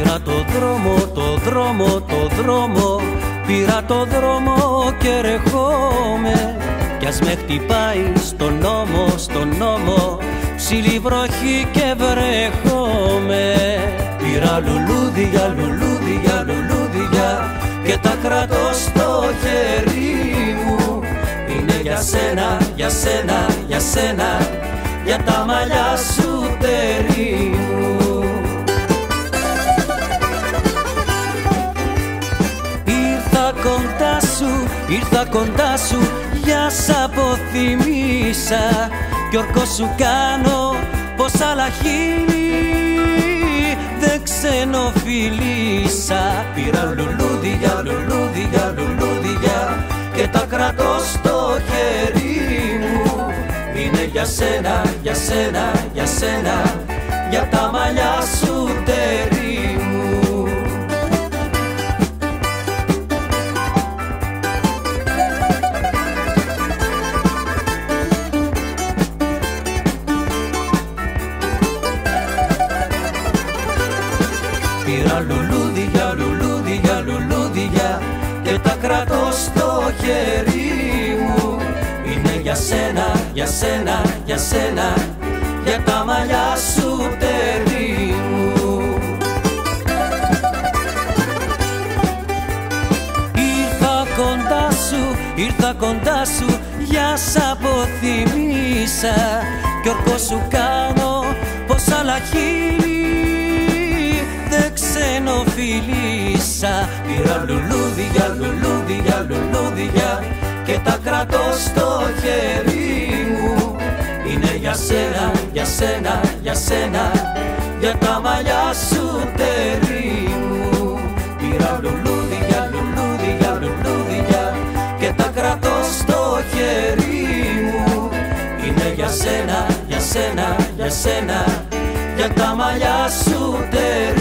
Πήρα το δρόμο, πήρα το δρόμο και ρεχόμαι. Κι ας με χτυπάει στον νόμο, ψηλή βροχή και βρέχομαι. Πήρα λουλούδια, λουλούδια, λουλούδια και τα κρατώ στο χέρι μου. Είναι για σένα, για σένα, για σένα, για τα μαλλιά σου τέρι μου. Ήρθα κοντά σου, για σ' αποθυμίσα κι ορκό σου κάνω πως άλλα χείλη δεν ξενοφιλίσα. Πήρα λουλούδια, λουλούδια, λουλούδια και τα κρατώ στο χέρι μου. Είναι για σένα, για σένα, για σένα, για τα μαλλιά σου τέρι μου. Πήρα λουλούδια, λουλούδια, λουλούδια και τα κρατώ στο χέρι μου. Είναι για σένα, για σένα, για σένα, για τα μαλλιά σου τέρι μου. Ήρθα κοντά σου, για σ' αποθυμίσα κι ορκό σου κάνω πως άλλα χείλη δεν ξενοφιλίσα. Πήρα λουλούδια, λουλούδια, λουλούδια και τα κρατώ στο χέρι μου. Είναι για σένα, για σένα, για σένα, για τα μαλλιά σου τέρι μου. Πήρα λουλούδια, λουλούδια, λουλούδια και τα κρατώ στο χέρι μου. Είναι για σένα, για σένα, για σένα, για τα μαλλιά σου τέρι.